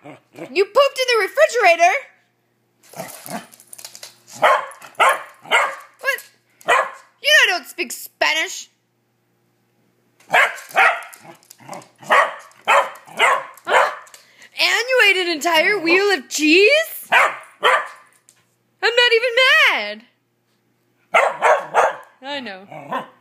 You pooped in the refrigerator? What? You know I don't speak Spanish. And you ate an entire wheel of cheese? I'm not even mad. I know.